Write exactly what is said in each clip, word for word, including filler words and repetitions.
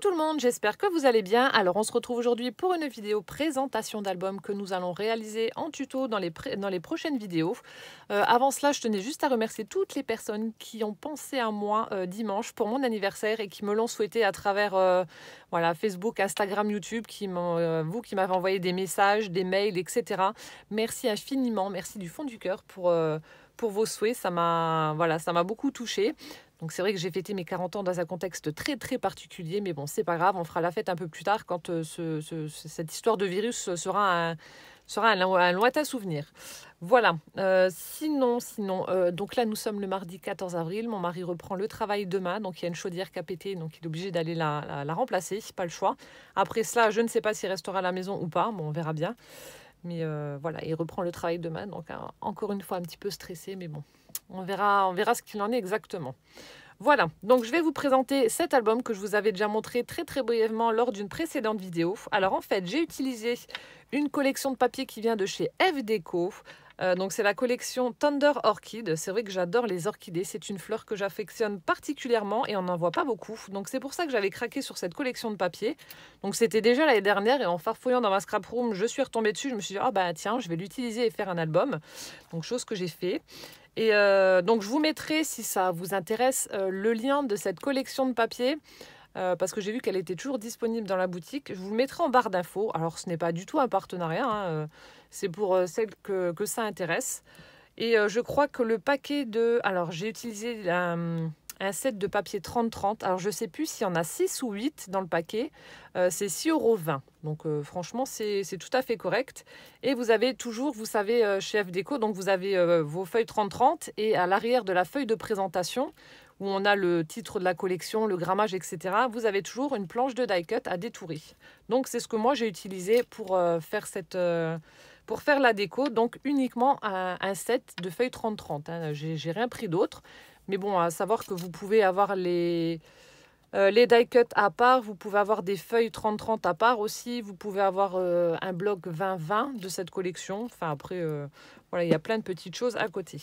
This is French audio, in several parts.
tout le monde, j'espère que vous allez bien. Alors on se retrouve aujourd'hui pour une vidéo présentation d'album que nous allons réaliser en tuto dans les, dans les prochaines vidéos. Euh, avant cela, je tenais juste à remercier toutes les personnes qui ont pensé à moi euh, dimanche pour mon anniversaire et qui me l'ont souhaité à travers euh, voilà, Facebook, Instagram, YouTube, qui euh, vous qui m'avez envoyé des messages, des mails, et cetera. Merci infiniment, merci du fond du cœur pour, euh, pour vos souhaits, ça m'a voilà, ça m'a beaucoup touchée. Donc c'est vrai que j'ai fêté mes quarante ans dans un contexte très très particulier, mais bon, c'est pas grave, on fera la fête un peu plus tard quand euh, ce, ce, cette histoire de virus sera un, sera un, un lointain souvenir. Voilà, euh, sinon, sinon, euh, donc là nous sommes le mardi quatorze avril, mon mari reprend le travail demain, donc il y a une chaudière qui a pété, donc il est obligé d'aller la, la, la remplacer, pas le choix. Après cela, je ne sais pas s'il restera à la maison ou pas, bon on verra bien. Mais euh, voilà, il reprend le travail demain, donc hein, encore une fois un petit peu stressé, mais bon, on verra, on verra ce qu'il en est exactement. Voilà, donc je vais vous présenter cet album que je vous avais déjà montré très très brièvement lors d'une précédente vidéo. Alors en fait, j'ai utilisé une collection de papier qui vient de chez F Déco. Euh, donc c'est la collection Thunder Orchid. C'est vrai que j'adore les orchidées, c'est une fleur que j'affectionne particulièrement et on n'en voit pas beaucoup. Donc c'est pour ça que j'avais craqué sur cette collection de papier. Donc c'était déjà l'année dernière et en farfouillant dans ma scrap room, je suis retombée dessus. Je me suis dit, ah oh, bah tiens, je vais l'utiliser et faire un album. Donc chose que j'ai fait. Et euh, donc je vous mettrai, si ça vous intéresse, euh, le lien de cette collection de papier, euh, parce que j'ai vu qu'elle était toujours disponible dans la boutique. Je vous le mettrai en barre d'infos. Alors ce n'est pas du tout un partenariat, hein, euh, c'est pour euh, celles que, que ça intéresse. Et euh, je crois que le paquet de... Alors j'ai utilisé un, un set de papier trente trente. Alors je ne sais plus s'il y en a six ou huit dans le paquet. Euh, c'est six euros vingt. Donc euh, franchement, c'est tout à fait correct. Et vous avez toujours, vous savez, euh, chez F Déco, donc vous avez euh, vos feuilles trente trente et à l'arrière de la feuille de présentation, où on a le titre de la collection, le grammage, et cetera, vous avez toujours une planche de die cut à détourer. Donc c'est ce que moi j'ai utilisé pour euh, faire cette... Euh, pour faire la déco, donc uniquement un, un set de feuilles trente trente. Hein. J'ai rien pris d'autre. Mais bon, à savoir que vous pouvez avoir les... Euh, les die cut à part, vous pouvez avoir des feuilles trente trente à part aussi, vous pouvez avoir euh, un bloc vingt vingt de cette collection. Enfin après, euh, voilà, il y a plein de petites choses à côté.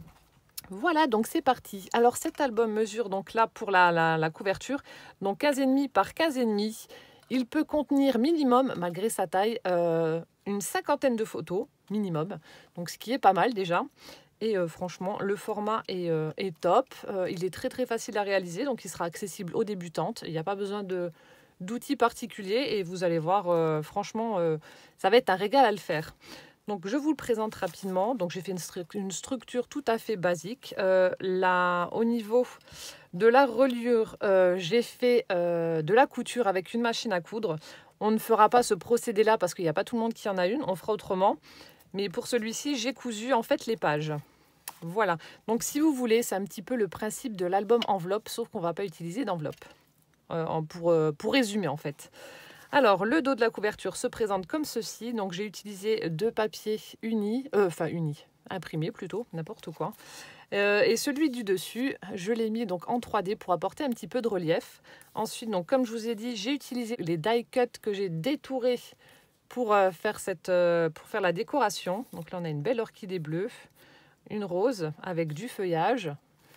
Voilà, donc c'est parti. Alors cet album mesure donc là pour la, la, la couverture, donc quinze virgule cinq par quinze virgule cinq. Il peut contenir minimum, malgré sa taille, euh, une cinquantaine de photos, minimum, donc ce qui est pas mal déjà. Et euh, franchement, le format est, euh, est top. Euh, il est très très facile à réaliser, donc il sera accessible aux débutantes. Il n'y a pas besoin de d'outils particuliers et vous allez voir, euh, franchement, euh, ça va être un régal à le faire. Donc je vous le présente rapidement. Donc j'ai fait une, stru une structure tout à fait basique. Euh, là, au niveau de la reliure, euh, j'ai fait euh, de la couture avec une machine à coudre. On ne fera pas ce procédé-là parce qu'il n'y a pas tout le monde qui en a une. On fera autrement. Mais pour celui-ci, j'ai cousu en fait les pages. Voilà. Donc si vous voulez, c'est un petit peu le principe de l'album enveloppe, sauf qu'on ne va pas utiliser d'enveloppe. Euh, pour, euh, pour résumer en fait. Alors, le dos de la couverture se présente comme ceci. Donc j'ai utilisé deux papiers unis, euh, enfin unis, imprimés plutôt, n'importe quoi. Euh, et celui du dessus, je l'ai mis donc en trois D pour apporter un petit peu de relief. Ensuite, donc comme je vous ai dit, j'ai utilisé les die cut que j'ai détourés pour, euh, faire cette, euh, pour faire la décoration. Donc là, on a une belle orchidée bleue, une rose avec du feuillage.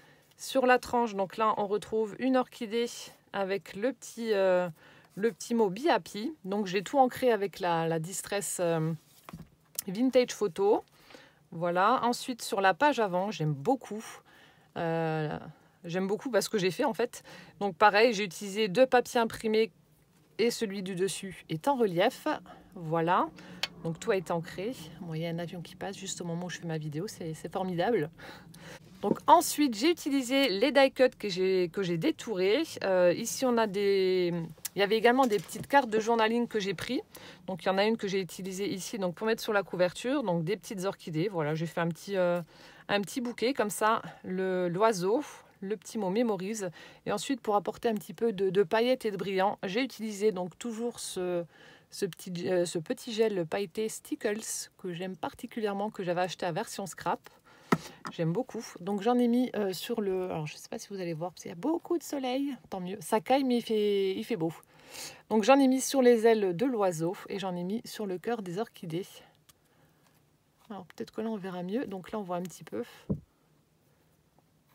Sur la tranche, donc là, on retrouve une orchidée avec le petit, euh, le petit mot Be Happy. Donc j'ai tout ancré avec la, la Distress euh, Vintage Photo. Voilà. Ensuite, sur la page avant, j'aime beaucoup. Euh, j'aime beaucoup parce que j'ai fait en fait. Donc pareil, j'ai utilisé deux papiers imprimés et celui du dessus est en relief. Voilà. Donc tout a été ancré. Bon, il y a un avion qui passe juste au moment où je fais ma vidéo, c'est formidable. Donc ensuite, j'ai utilisé les die cut que j'ai que j'ai détourés. Euh, ici, on a des... Il y avait également des petites cartes de journaling que j'ai pris. Donc il y en a une que j'ai utilisée ici donc pour mettre sur la couverture. Donc des petites orchidées. Voilà, j'ai fait un petit, euh, un petit bouquet comme ça. L'oiseau, le, le petit mot Memories. Et ensuite, pour apporter un petit peu de, de paillettes et de brillant, j'ai utilisé donc toujours ce... Ce petit, euh, ce petit gel pailleté Stickles que j'aime particulièrement, que j'avais acheté à version scrap. J'aime beaucoup. Donc j'en ai mis euh, sur le... Alors je ne sais pas si vous allez voir, parce qu'il y a beaucoup de soleil. Tant mieux. Ça caille, mais il fait, il fait beau. Donc j'en ai mis sur les ailes de l'oiseau et j'en ai mis sur le cœur des orchidées. Alors peut-être que là on verra mieux. Donc là on voit un petit peu.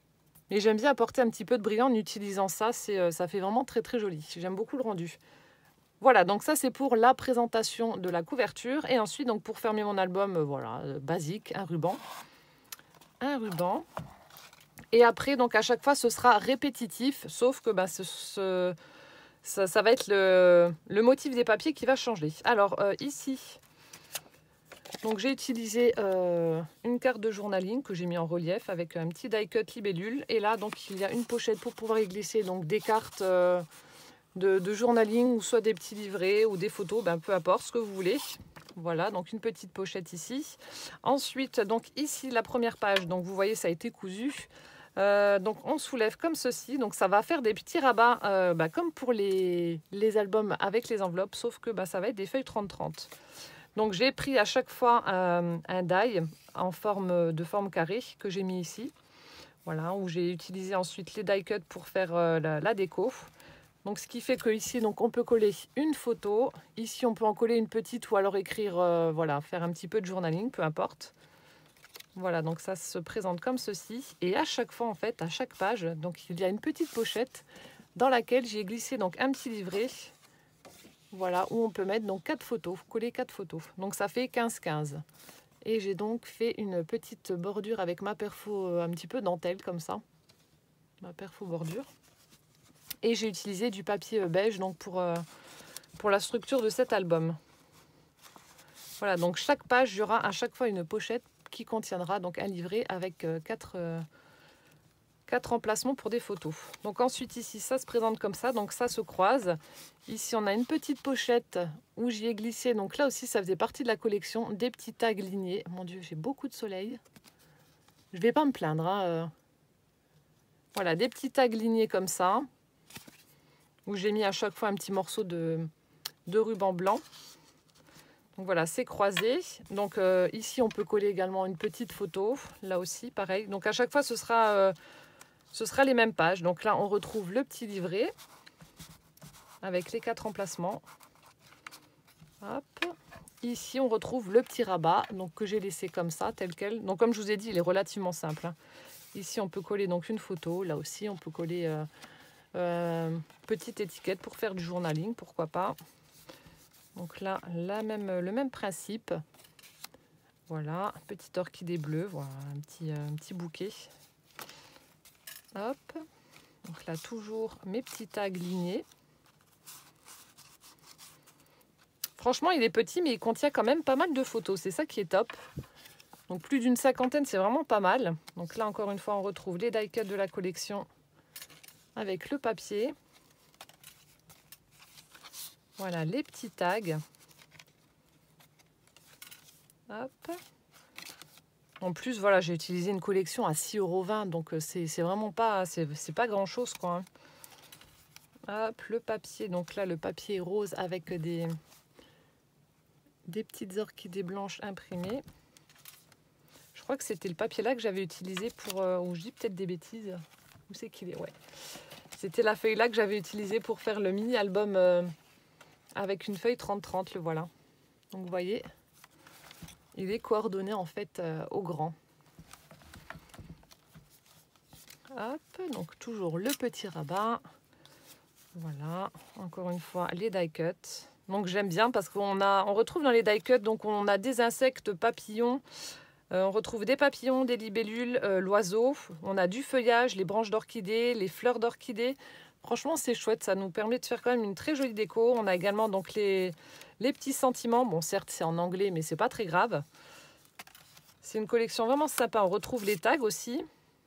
Mais j'aime bien apporter un petit peu de brillant en utilisant ça. C'est, euh, ça fait vraiment très très joli. J'aime beaucoup le rendu. Voilà, donc ça c'est pour la présentation de la couverture. Et ensuite, donc pour fermer mon album, euh, voilà, euh, basique, un ruban. Un ruban. Et après, donc à chaque fois, ce sera répétitif, sauf que bah, ce, ce, ça, ça va être le, le motif des papiers qui va changer. Alors euh, ici, donc j'ai utilisé euh, une carte de journaling que j'ai mis en relief avec un petit die cut libellule. Et là, donc il y a une pochette pour pouvoir y glisser donc des cartes euh, de, de journaling ou soit des petits livrets ou des photos, ben, peu importe ce que vous voulez. Voilà, donc une petite pochette ici. Ensuite, donc ici la première page, donc vous voyez ça a été cousu. Euh, donc on soulève comme ceci, donc ça va faire des petits rabats euh, bah, comme pour les, les albums avec les enveloppes, sauf que bah, ça va être des feuilles trente trente. Donc j'ai pris à chaque fois euh, un die en forme de forme carrée que j'ai mis ici, voilà, où j'ai utilisé ensuite les die cut pour faire euh, la, la déco. Donc ce qui fait que ici donc on peut coller une photo, ici on peut en coller une petite ou alors écrire, euh, voilà, faire un petit peu de journaling, peu importe. Voilà, donc ça se présente comme ceci. Et à chaque fois, en fait, à chaque page, donc il y a une petite pochette dans laquelle j'ai glissé donc un petit livret. Voilà, où on peut mettre donc quatre photos, coller quatre photos. Donc ça fait quinze quinze. Et j'ai donc fait une petite bordure avec ma perfo un petit peu dentelle comme ça. Ma perfo bordure. Et j'ai utilisé du papier beige donc pour, euh, pour la structure de cet album. Voilà, donc chaque page, il y aura à chaque fois une pochette qui contiendra donc un livret avec euh, quatre, euh, quatre emplacements pour des photos. Donc ensuite ici ça se présente comme ça, donc ça se croise. Ici on a une petite pochette où j'y ai glissé, donc là aussi ça faisait partie de la collection, des petits tags lignés. Mon Dieu, j'ai beaucoup de soleil. Je vais pas me plaindre. Hein, euh. Voilà, des petits tags lignés comme ça, où j'ai mis à chaque fois un petit morceau de, de ruban blanc. Donc voilà, c'est croisé. Donc euh, ici, on peut coller également une petite photo. Là aussi, pareil. Donc à chaque fois, ce sera, euh, ce sera les mêmes pages. Donc là, on retrouve le petit livret avec les quatre emplacements. Hop. Ici, on retrouve le petit rabat donc, que j'ai laissé comme ça, tel quel. Donc comme je vous ai dit, il est relativement simple. Hein. Ici, on peut coller donc une photo. Là aussi, on peut coller euh, euh, petite étiquette pour faire du journaling, pourquoi pas. Donc là, la même, le même principe. Voilà, petite orchidée bleue, voilà, un petit, un petit bouquet. Hop. Donc là, toujours mes petits tags lignés. Franchement, il est petit, mais il contient quand même pas mal de photos. C'est ça qui est top. Donc plus d'une cinquantaine, c'est vraiment pas mal. Donc là, encore une fois, on retrouve les die cut de la collection avec le papier. Voilà, les petits tags. Hop. En plus, voilà, j'ai utilisé une collection à six euros vingt, donc c'est vraiment pas, c'est pas grand chose, quoi. Hop, le papier, donc là, le papier rose avec des, des petites orchidées blanches imprimées. Je crois que c'était le papier là que j'avais utilisé pour, euh, ou je dis peut-être des bêtises. Où c'est qu'il est? Ouais. C'était la feuille là que j'avais utilisée pour faire le mini-album euh, avec une feuille trente trente, le voilà. Donc vous voyez, il est coordonné en fait euh, au grand. Hop, donc toujours le petit rabat. Voilà, encore une fois, les die cut. Donc j'aime bien parce qu'on a, on retrouve dans les die cut, donc on a des insectes, papillons. Euh, on retrouve des papillons, des libellules, euh, l'oiseau. On a du feuillage, les branches d'orchidées, les fleurs d'orchidées. Franchement, c'est chouette. Ça nous permet de faire quand même une très jolie déco. On a également donc les, les petits sentiments. Bon, certes, c'est en anglais, mais c'est pas très grave. C'est une collection vraiment sympa. On retrouve les tags aussi.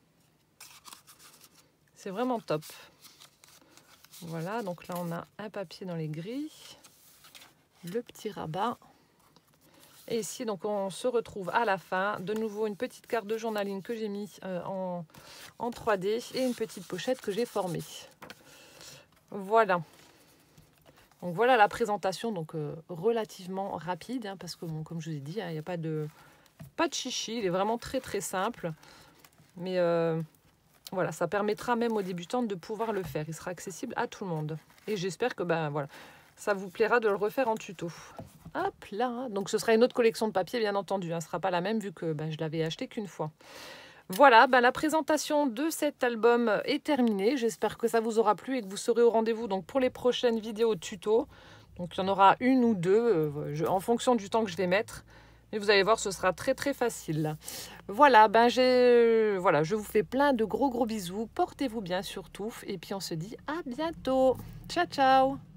C'est vraiment top. Voilà, donc là, on a un papier dans les grilles. Le petit rabat. Et ici, donc, on se retrouve à la fin. De nouveau, une petite carte de journaling que j'ai mis euh, en, en trois D et une petite pochette que j'ai formée. Voilà. Donc, voilà la présentation, donc euh, relativement rapide, hein, parce que, bon, comme je vous ai dit, il hein, n'y a pas de, pas de chichi. Il est vraiment très, très simple. Mais euh, voilà, ça permettra même aux débutantes de pouvoir le faire. Il sera accessible à tout le monde. Et j'espère que ben, voilà, ça vous plaira de le refaire en tuto. Hop là, donc ce sera une autre collection de papier bien entendu, hein. Ce ne sera pas la même vu que ben, je l'avais acheté qu'une fois. Voilà, ben la présentation de cet album est terminée. J'espère que ça vous aura plu et que vous serez au rendez-vous donc pour les prochaines vidéos tuto. Donc il y en aura une ou deux euh, je, en fonction du temps que je vais mettre. Mais vous allez voir, ce sera très très facile. Voilà, ben j'ai, voilà, je vous fais plein de gros gros bisous. Portez-vous bien surtout et puis on se dit à bientôt. Ciao ciao.